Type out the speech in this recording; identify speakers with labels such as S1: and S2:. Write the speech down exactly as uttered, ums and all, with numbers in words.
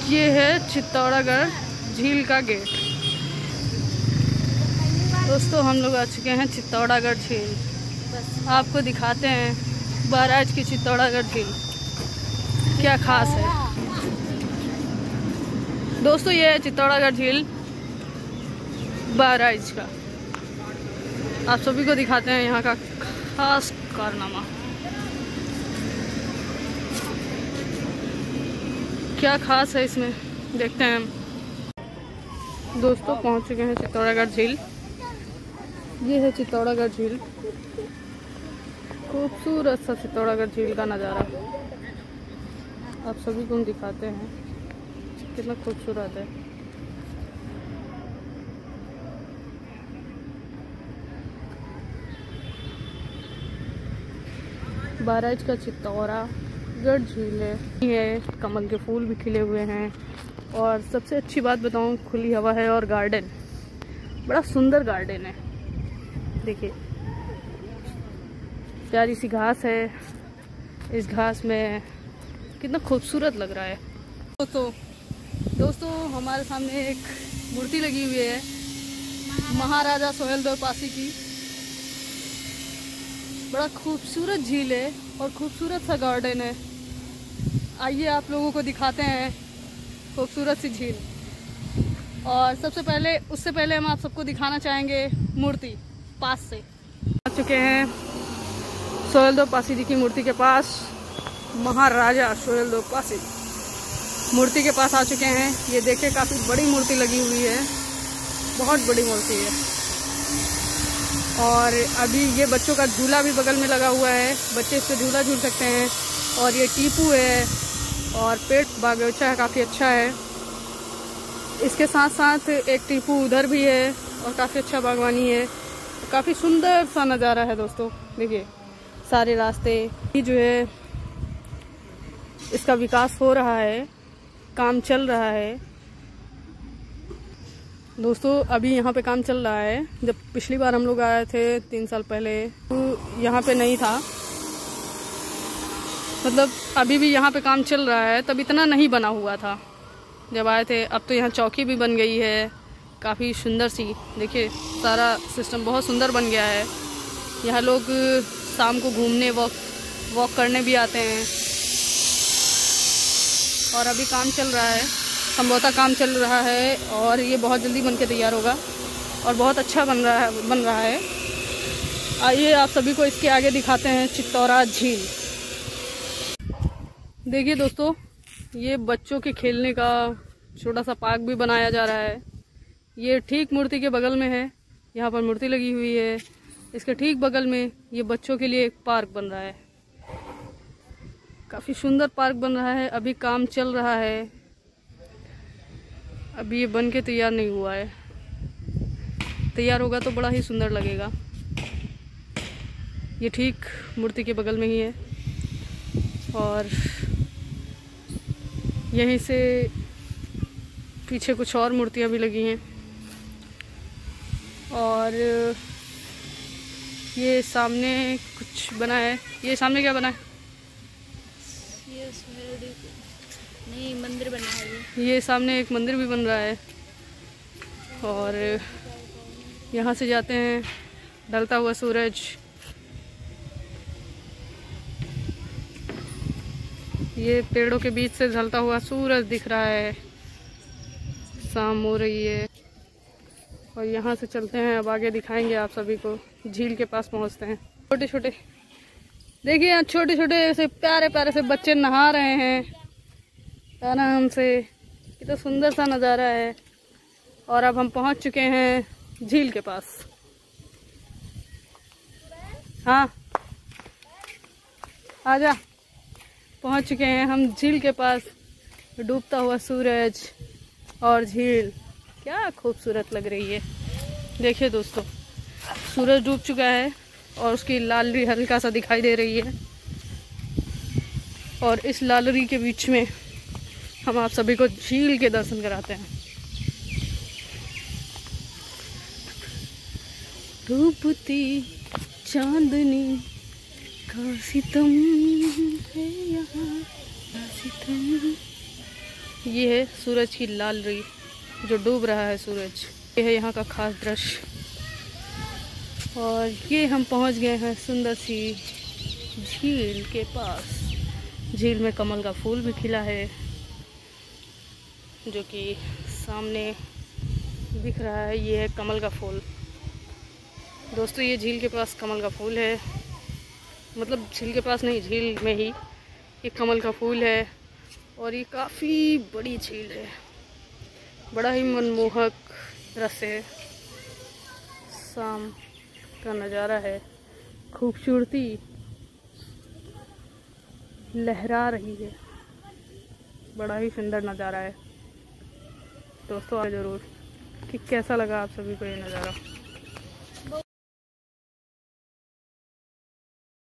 S1: ये है चित्तौड़गढ़ झील का गेट। दोस्तों हम लोग आ चुके हैं चित्तौड़गढ़ झील। आपको दिखाते हैं बहराइच की चित्तौड़गढ़ झील क्या खास है। दोस्तों ये है चित्तौड़गढ़ झील बहराइच का। आप सभी को दिखाते हैं यहाँ का खास कारनामा क्या खास है इसमें, देखते हैं हम। दोस्तों पहुँच चुके हैं चित्तौड़गढ़ झील। ये है चित्तौड़गढ़ झील, खूबसूरत सा चित्तौड़गढ़ झील का नज़ारा आप सभी को हम दिखाते हैं कितना खूबसूरत है। बहराइच का चित्तौड़गढ़ झील है। ये कमल के फूल भी खिले हुए हैं और सबसे अच्छी बात बताऊं, खुली हवा है और गार्डन, बड़ा सुंदर गार्डन है। देखिए प्यारी सी घास है, इस घास में कितना खूबसूरत लग रहा है। दोस्तों दोस्तों हमारे सामने एक मूर्ति लगी हुई है महाराजा सोहेलदेव पासी की। बड़ा खूबसूरत झील है और खूबसूरत सा गार्डन है। आइए आप लोगों को दिखाते हैं खूबसूरत सी झील। और सबसे पहले उससे पहले हम आप सबको दिखाना चाहेंगे मूर्ति पास से। आ चुके हैं सोहेलदेव पासी जी की मूर्ति के पास। महाराजा सोहेलदेव पासी मूर्ति के पास आ चुके हैं। ये देखिए काफ़ी बड़ी मूर्ति लगी हुई है, बहुत बड़ी मूर्ति है। और अभी ये बच्चों का झूला भी बगल में लगा हुआ है, बच्चे इस पर झूला झूल सकते हैं। और ये टीपू है और पेड़ बागीचा काफ़ी अच्छा है। इसके साथ साथ एक टीपू उधर भी है और काफ़ी अच्छा बागवानी है। काफ़ी सुंदर सा नज़ारा है दोस्तों। देखिए सारे रास्ते जो है इसका विकास हो रहा है, काम चल रहा है दोस्तों। अभी यहाँ पे काम चल रहा है। जब पिछली बार हम लोग आए थे तीन साल पहले तो यहाँ पे नहीं था, मतलब अभी भी यहाँ पे काम चल रहा है, तब इतना नहीं बना हुआ था जब आए थे। अब तो यहाँ चौकी भी बन गई है काफ़ी सुंदर सी। देखिए सारा सिस्टम बहुत सुंदर बन गया है। यहाँ लोग शाम को घूमने वॉक वॉक करने भी आते हैं। और अभी काम चल रहा है, संभवतः काम चल रहा है और ये बहुत जल्दी बन के तैयार होगा और बहुत अच्छा बन रहा है बन रहा है आइए आप सभी को इसके आगे दिखाते हैं चित्तौरा झील। देखिए दोस्तों ये बच्चों के खेलने का छोटा सा पार्क भी बनाया जा रहा है। ये ठीक मूर्ति के बगल में है, यहाँ पर मूर्ति लगी हुई है। इसके ठीक बगल में ये बच्चों के लिए एक पार्क बन रहा है, काफ़ी सुंदर पार्क बन रहा है। अभी काम चल रहा है, अभी ये बन के तैयार नहीं हुआ है। तैयार होगा तो बड़ा ही सुंदर लगेगा। ये ठीक मूर्ति के बगल में ही है और यहीं से पीछे कुछ और मूर्तियाँ भी लगी हैं। और ये सामने कुछ बना है, ये सामने क्या बना है?
S2: ये नहीं मंदिर बना है। ये
S1: ये सामने एक मंदिर भी बन रहा है। और यहाँ से जाते हैं ढलता हुआ सूरज। ये पेड़ों के बीच से ढलता हुआ सूरज दिख रहा है, शाम हो रही है। और यहाँ से चलते हैं, अब आगे दिखाएंगे आप सभी को। झील के पास पहुँचते हैं। छोटे छोटे देखिए यहाँ छोटे छोटे ऐसे प्यारे प्यारे से बच्चे नहा रहे हैं आराम से। कितना सुंदर सा नज़ारा है। और अब हम पहुँच चुके हैं झील के पास। हाँ आजा, पहुँच चुके हैं हम झील के पास। डूबता हुआ सूरज और झील क्या खूबसूरत लग रही है। देखिए दोस्तों सूरज डूब चुका है और उसकी लालरी हल्का सा दिखाई दे रही है। और इस लालरी के बीच में हम आप सभी को झील के दर्शन कराते हैं। डूबती चांदनी का सितम है यहाँ, सितम ये है सूरज की लाल री जो डूब रहा है सूरज। ये है यहाँ का खास दृश्य। और ये हम पहुँच गए हैं सुंदर सी झील के पास। झील में कमल का फूल भी खिला है जो कि सामने दिख रहा है। ये है कमल का फूल। दोस्तों ये झील के पास कमल का फूल है, मतलब झील के पास नहीं, झील में ही ये कमल का फूल है। और ये काफ़ी बड़ी झील है, बड़ा ही मनमोहक दृश्य है। शाम का नज़ारा है, खूबसूरती लहरा रही है, बड़ा ही सुंदर नज़ारा है। दोस्तों आए ज़रूर कि कैसा लगा आप सभी को ये नज़ारा।